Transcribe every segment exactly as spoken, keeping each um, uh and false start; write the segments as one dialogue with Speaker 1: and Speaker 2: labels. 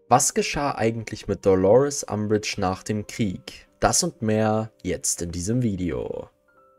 Speaker 1: Was geschah eigentlich mit Dolores Umbridge nach dem Krieg? Das und mehr jetzt in diesem Video.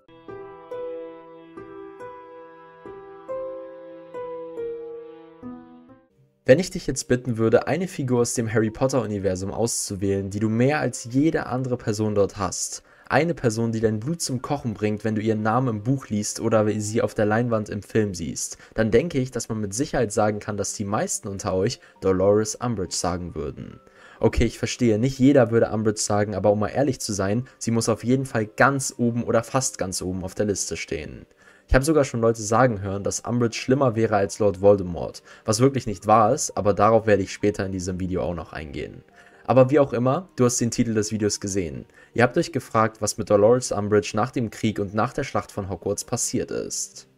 Speaker 1: Wenn ich dich jetzt bitten würde, eine Figur aus dem Harry Potter Universum auszuwählen, die du mehr als jede andere Person dort hast, eine Person, die dein Blut zum Kochen bringt, wenn du ihren Namen im Buch liest oder sie auf der Leinwand im Film siehst, dann denke ich, dass man mit Sicherheit sagen kann, dass die meisten unter euch Dolores Umbridge sagen würden. Okay, ich verstehe, nicht jeder würde Umbridge sagen, aber um mal ehrlich zu sein, sie muss auf jeden Fall ganz oben oder fast ganz oben auf der Liste stehen. Ich habe sogar schon Leute sagen hören, dass Umbridge schlimmer wäre als Lord Voldemort, was wirklich nicht wahr ist, aber darauf werde ich später in diesem Video auch noch eingehen. Aber wie auch immer, du hast den Titel des Videos gesehen. Ihr habt euch gefragt, was mit Dolores Umbridge nach dem Krieg und nach der Schlacht von Hogwarts passiert ist.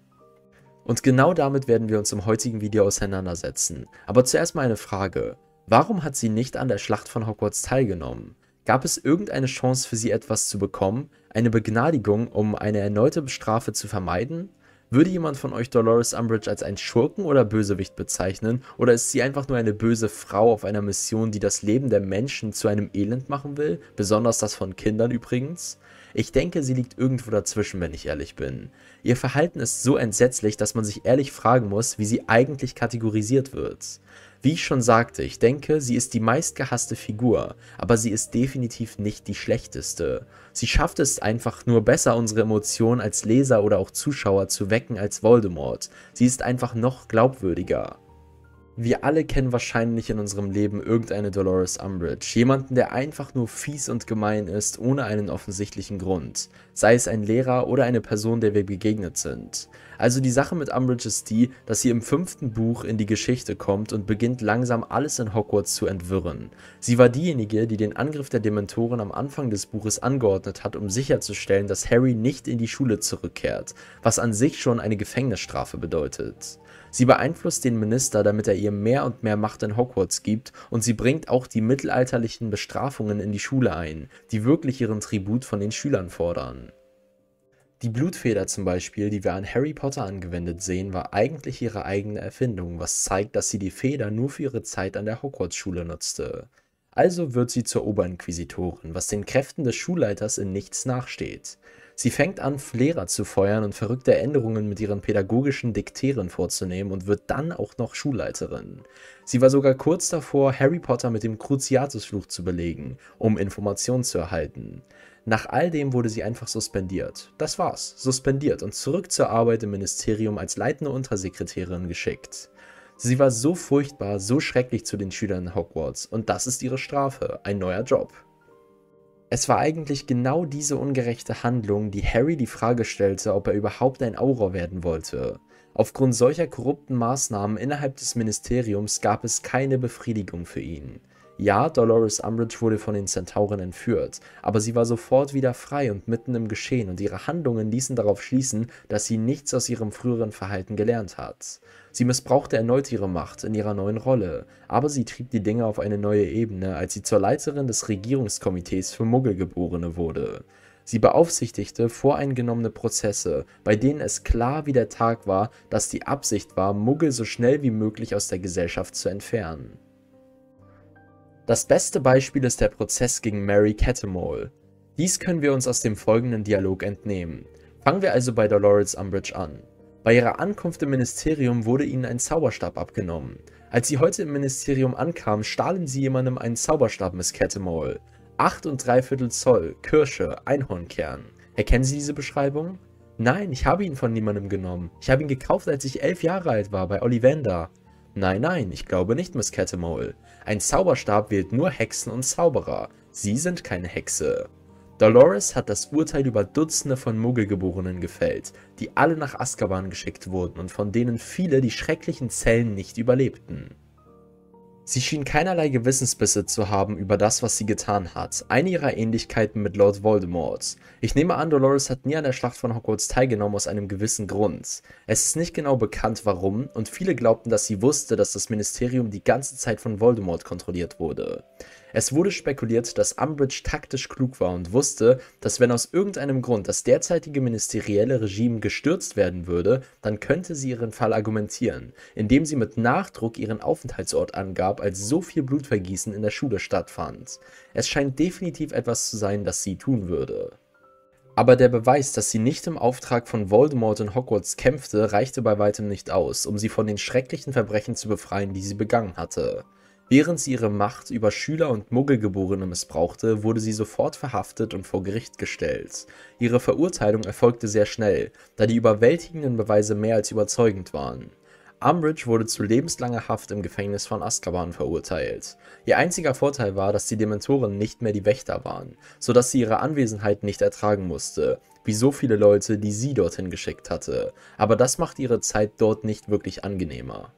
Speaker 1: Und genau damit werden wir uns im heutigen Video auseinandersetzen. Aber zuerst mal eine Frage. Warum hat sie nicht an der Schlacht von Hogwarts teilgenommen? Gab es irgendeine Chance für sie etwas zu bekommen? Eine Begnadigung, um eine erneute Strafe zu vermeiden? Würde jemand von euch Dolores Umbridge als einen Schurken oder Bösewicht bezeichnen? Oder ist sie einfach nur eine böse Frau auf einer Mission, die das Leben der Menschen zu einem Elend machen will? Besonders das von Kindern übrigens? Ich denke, sie liegt irgendwo dazwischen, wenn ich ehrlich bin. Ihr Verhalten ist so entsetzlich, dass man sich ehrlich fragen muss, wie sie eigentlich kategorisiert wird. Wie ich schon sagte, ich denke, sie ist die meistgehasste Figur, aber sie ist definitiv nicht die schlechteste. Sie schafft es einfach nur besser, unsere Emotionen als Leser oder auch Zuschauer zu wecken als Voldemort. Sie ist einfach noch glaubwürdiger. Wir alle kennen wahrscheinlich in unserem Leben irgendeine Dolores Umbridge, jemanden, der einfach nur fies und gemein ist, ohne einen offensichtlichen Grund, sei es ein Lehrer oder eine Person, der wir begegnet sind. Also die Sache mit Umbridge ist die, dass sie im fünften Buch in die Geschichte kommt und beginnt langsam alles in Hogwarts zu entwirren. Sie war diejenige, die den Angriff der Dementoren am Anfang des Buches angeordnet hat, um sicherzustellen, dass Harry nicht in die Schule zurückkehrt, was an sich schon eine Gefängnisstrafe bedeutet. Sie beeinflusst den Minister, damit er ihr mehr und mehr Macht in Hogwarts gibt, und sie bringt auch die mittelalterlichen Bestrafungen in die Schule ein, die wirklich ihren Tribut von den Schülern fordern. Die Blutfeder zum Beispiel, die wir an Harry Potter angewendet sehen, war eigentlich ihre eigene Erfindung, was zeigt, dass sie die Feder nur für ihre Zeit an der Hogwarts-Schule nutzte. Also wird sie zur Oberinquisitorin, was den Kräften des Schulleiters in nichts nachsteht. Sie fängt an, Lehrer zu feuern und verrückte Änderungen mit ihren pädagogischen Diktären vorzunehmen und wird dann auch noch Schulleiterin. Sie war sogar kurz davor, Harry Potter mit dem Cruciatusfluch zu belegen, um Informationen zu erhalten. Nach all dem wurde sie einfach suspendiert. Das war's, suspendiert und zurück zur Arbeit im Ministerium als leitende Untersekretärin geschickt. Sie war so furchtbar, so schrecklich zu den Schülern in Hogwarts und das ist ihre Strafe, ein neuer Job. Es war eigentlich genau diese ungerechte Handlung, die Harry die Frage stellte, ob er überhaupt ein Auror werden wollte. Aufgrund solcher korrupten Maßnahmen innerhalb des Ministeriums gab es keine Befriedigung für ihn. Ja, Dolores Umbridge wurde von den Zentauren entführt, aber sie war sofort wieder frei und mitten im Geschehen und ihre Handlungen ließen darauf schließen, dass sie nichts aus ihrem früheren Verhalten gelernt hat. Sie missbrauchte erneut ihre Macht in ihrer neuen Rolle, aber sie trieb die Dinge auf eine neue Ebene, als sie zur Leiterin des Regierungskomitees für Muggelgeborene wurde. Sie beaufsichtigte voreingenommene Prozesse, bei denen es klar wie der Tag war, dass die Absicht war, Muggel so schnell wie möglich aus der Gesellschaft zu entfernen. Das beste Beispiel ist der Prozess gegen Mary Cattermole. Dies können wir uns aus dem folgenden Dialog entnehmen. Fangen wir also bei Dolores Umbridge an. Bei ihrer Ankunft im Ministerium wurde ihnen ein Zauberstab abgenommen. Als sie heute im Ministerium ankamen, stahlen sie jemandem einen Zauberstab, Miss Cattermole. Acht und dreiviertel Zoll, Kirsche, Einhornkern. Erkennen Sie diese Beschreibung? Nein, ich habe ihn von niemandem genommen. Ich habe ihn gekauft, als ich elf Jahre alt war, bei Ollivander. Nein, nein, ich glaube nicht, Miss Cattermole. Ein Zauberstab wählt nur Hexen und Zauberer. Sie sind keine Hexe. Dolores hat das Urteil über Dutzende von Muggelgeborenen gefällt, die alle nach Azkaban geschickt wurden und von denen viele die schrecklichen Zellen nicht überlebten. Sie schien keinerlei Gewissensbisse zu haben über das, was sie getan hat, eine ihrer Ähnlichkeiten mit Lord Voldemort. Ich nehme an, Dolores hat nie an der Schlacht von Hogwarts teilgenommen aus einem gewissen Grund. Es ist nicht genau bekannt, warum, und viele glaubten, dass sie wusste, dass das Ministerium die ganze Zeit von Voldemort kontrolliert wurde. Es wurde spekuliert, dass Umbridge taktisch klug war und wusste, dass wenn aus irgendeinem Grund das derzeitige ministerielle Regime gestürzt werden würde, dann könnte sie ihren Fall argumentieren, indem sie mit Nachdruck ihren Aufenthaltsort angab, als so viel Blutvergießen in der Schule stattfand. Es scheint definitiv etwas zu sein, das sie tun würde. Aber der Beweis, dass sie nicht im Auftrag von Voldemort in Hogwarts kämpfte, reichte bei weitem nicht aus, um sie von den schrecklichen Verbrechen zu befreien, die sie begangen hatte. Während sie ihre Macht über Schüler und Muggelgeborene missbrauchte, wurde sie sofort verhaftet und vor Gericht gestellt. Ihre Verurteilung erfolgte sehr schnell, da die überwältigenden Beweise mehr als überzeugend waren. Umbridge wurde zu lebenslanger Haft im Gefängnis von Azkaban verurteilt. Ihr einziger Vorteil war, dass die Dementoren nicht mehr die Wächter waren, sodass sie ihre Anwesenheit nicht ertragen musste, wie so viele Leute, die sie dorthin geschickt hatte. Aber das macht ihre Zeit dort nicht wirklich angenehmer.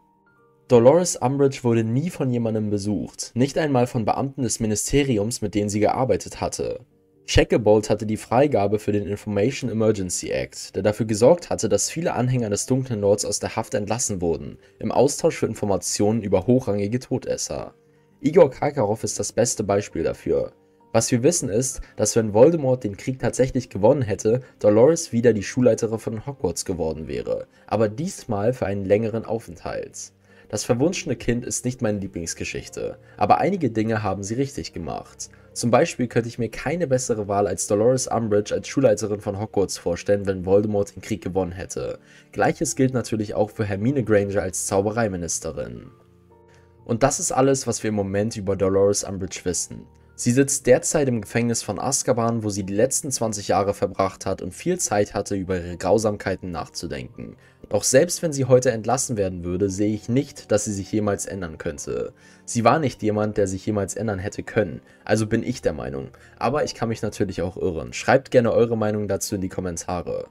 Speaker 1: Dolores Umbridge wurde nie von jemandem besucht, nicht einmal von Beamten des Ministeriums, mit denen sie gearbeitet hatte. Shacklebolt hatte die Freigabe für den Information Emergency Act, der dafür gesorgt hatte, dass viele Anhänger des Dunklen Lords aus der Haft entlassen wurden, im Austausch für Informationen über hochrangige Todesser. Igor Karkaroff ist das beste Beispiel dafür. Was wir wissen ist, dass wenn Voldemort den Krieg tatsächlich gewonnen hätte, Dolores wieder die Schulleiterin von Hogwarts geworden wäre, aber diesmal für einen längeren Aufenthalt. Das verwunschene Kind ist nicht meine Lieblingsgeschichte, aber einige Dinge haben sie richtig gemacht. Zum Beispiel könnte ich mir keine bessere Wahl als Dolores Umbridge als Schulleiterin von Hogwarts vorstellen, wenn Voldemort den Krieg gewonnen hätte. Gleiches gilt natürlich auch für Hermine Granger als Zaubereiministerin. Und das ist alles, was wir im Moment über Dolores Umbridge wissen. Sie sitzt derzeit im Gefängnis von Azkaban, wo sie die letzten zwanzig Jahre verbracht hat und viel Zeit hatte, über ihre Grausamkeiten nachzudenken. Doch selbst wenn sie heute entlassen werden würde, sehe ich nicht, dass sie sich jemals ändern könnte. Sie war nicht jemand, der sich jemals ändern hätte können, also bin ich der Meinung. Aber ich kann mich natürlich auch irren. Schreibt gerne eure Meinung dazu in die Kommentare.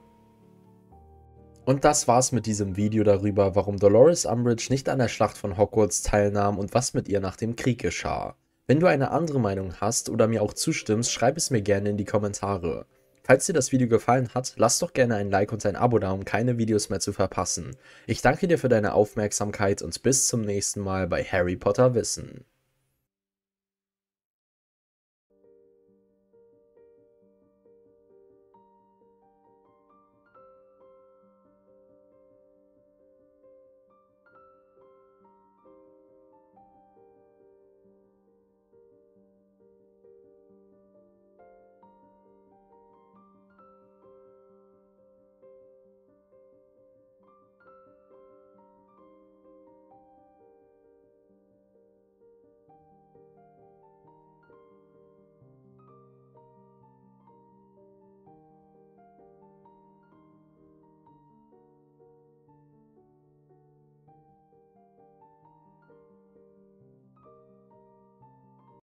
Speaker 1: Und das war's mit diesem Video darüber, warum Dolores Umbridge nicht an der Schlacht von Hogwarts teilnahm und was mit ihr nach dem Krieg geschah. Wenn du eine andere Meinung hast oder mir auch zustimmst, schreib es mir gerne in die Kommentare. Falls dir das Video gefallen hat, lass doch gerne ein Like und ein Abo da, um keine Videos mehr zu verpassen. Ich danke dir für deine Aufmerksamkeit und bis zum nächsten Mal bei Harry Potter Wissen.